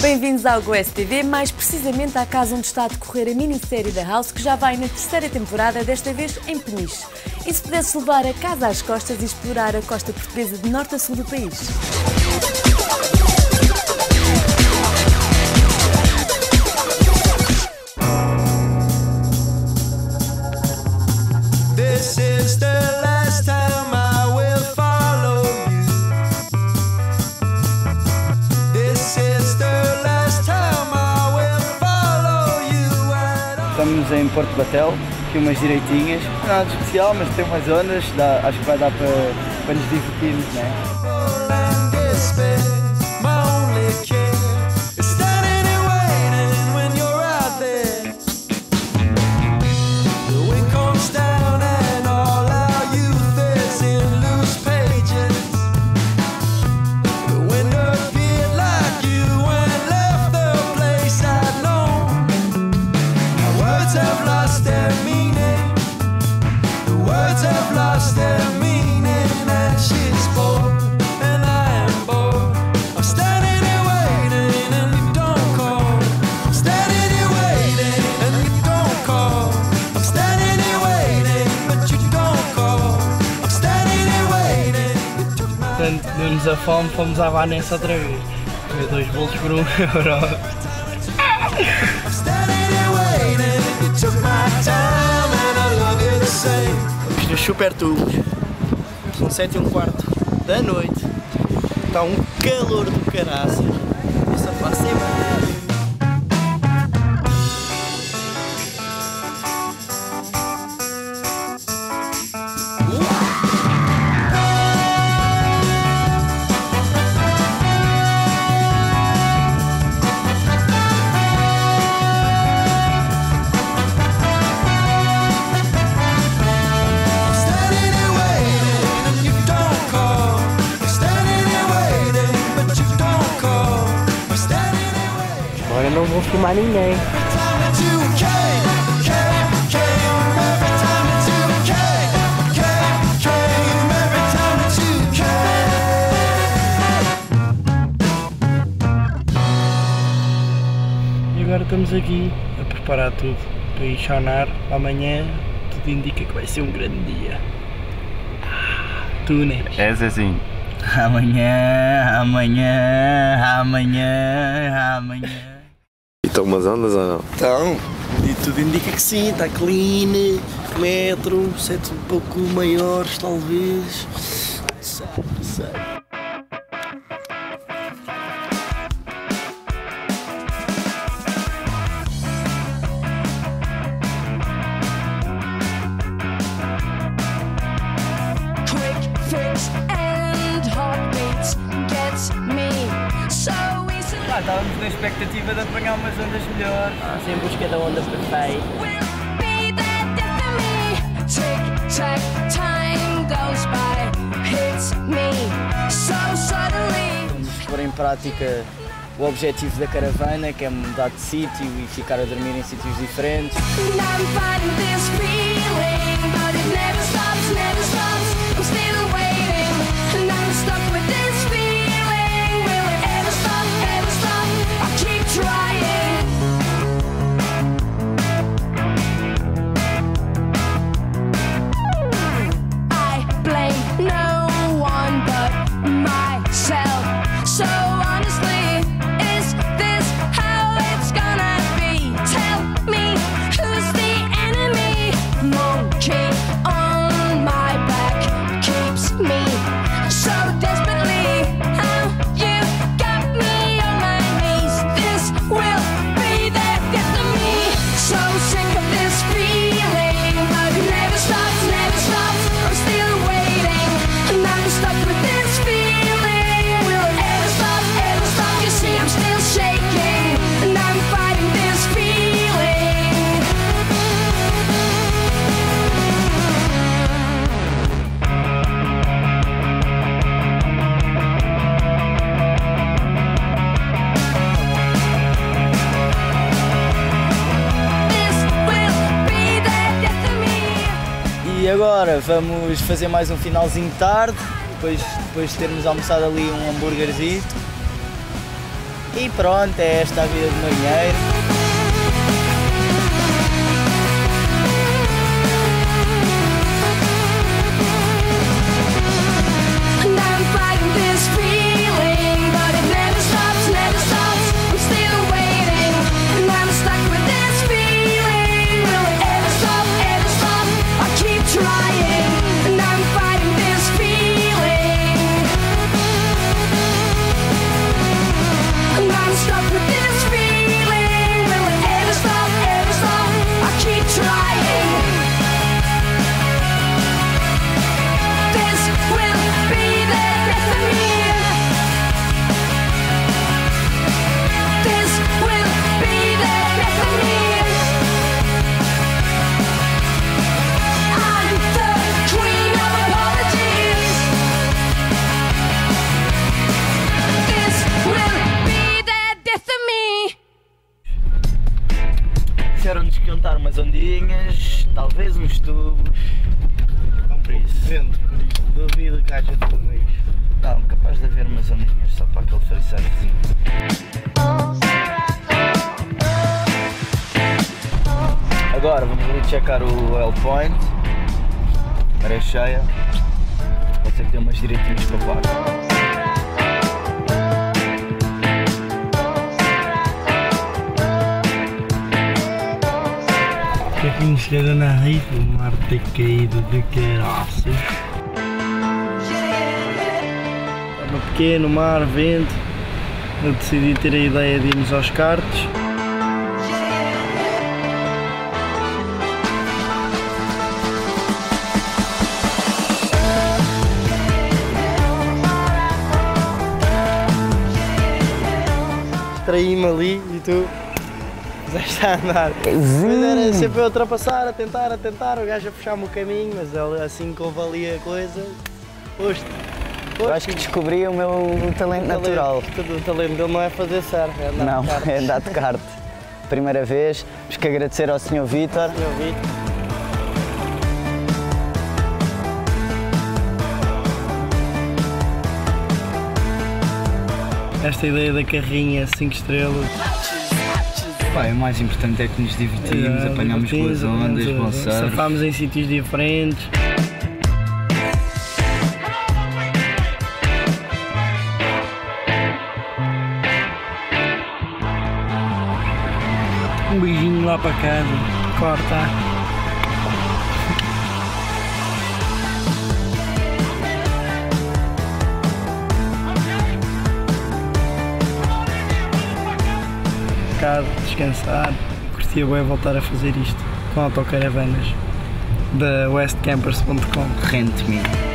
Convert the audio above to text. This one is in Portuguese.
Bem-vindos ao West TV, mais precisamente à casa onde está a decorrer a minissérie da House, que já vai na terceira temporada, desta vez em Peniche. E se pudesse levar a casa às costas e explorar a costa portuguesa de norte a sul do país? Estamos em Porto Batel, aqui umas direitinhas, nada de especial, mas tem umas zonas, acho que vai dar para nos divertirmos, né? Portanto, deu-nos a fome, fomos à Vanessa outra vez. Comer 2 bolos por €1. Nos super tubos, são 7h15 da noite, está um calor do caraças, essa face é boa. Agora não vou filmar ninguém. E agora estamos aqui a preparar tudo para ir chonar. Amanhã tudo indica que vai ser um grande dia. Tu, né? É assim. Amanhã. E estão umas ondas ou não? Então, e tudo indica que sim, está clean, metro, 7 um pouco maiores talvez, não sei. Estávamos na expectativa de apanhar umas ondas melhores. Em busca da onda perfeita. Vamos pôr em prática o objetivo da caravana, que é mudar de sítio e ficar a dormir em sítios diferentes. E agora vamos fazer mais um finalzinho de tarde, depois de termos almoçado ali um hambúrguerzito. E pronto, é esta a vida de marinheiro. Disseram-nos que iam estar umas ondinhas, talvez uns tubos. Por isso. Vendo, por isso. Duvido que haja tudo isso. Não, capaz de haver umas ondinhas só para aquele friçarzinho. Agora vamos ali checar o oil point. Maré cheia. Pode ser que tenha umas direitinhas para baixo. Aqui chegada na rede, o mar ter caído de caraças. No pequeno mar, vento, eu decidi ter a ideia de irmos aos karts. Distraí-me ali e tu já está a andar. Mas era sempre a ultrapassar, a tentar, o gajo a puxar-me o caminho, mas ele, assim que houve ali a coisa, Eu acho que descobri o meu talento natural. O talento dele não é fazer surf, é andar Não, de kart. é andar de kart. Primeira vez, temos que agradecer ao Sr. Vítor. Esta ideia da carrinha 5 estrelas. Pá, o mais importante é que nos divertimos, apanhamos boas ondas, bom surf. Surfámos em sítios diferentes. Um beijinho lá para casa. Corta. Descansar, curtia bem voltar a fazer isto com autocaravanas da westcampers.com. Rente-me.